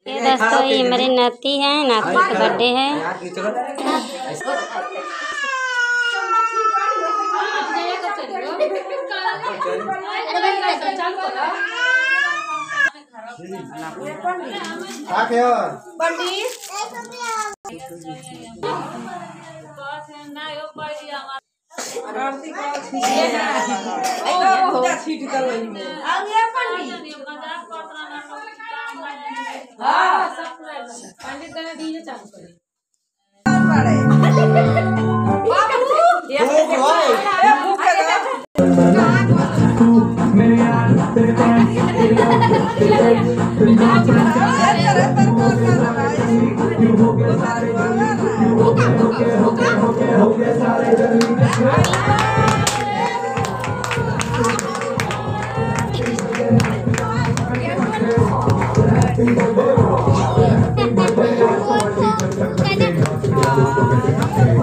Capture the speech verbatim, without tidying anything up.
ये दोस्तों ये मेरी नाती है, नाती का बर्थडे है। पंडित ने डीजे चालू करे Thank you.